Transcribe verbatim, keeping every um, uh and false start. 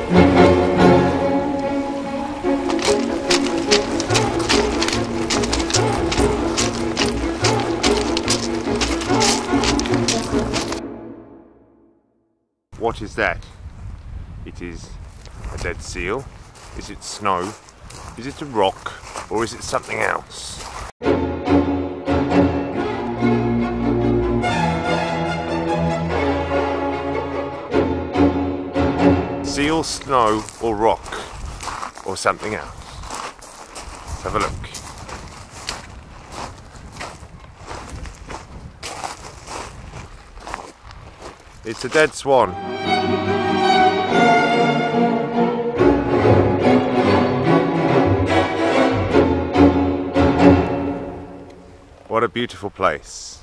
What is that? It is a dead seal. Is it snow? Is it a rock? Or is it something else? Seal, snow, or rock? Or something else? Let's have a look. It's a dead swan. What a beautiful place.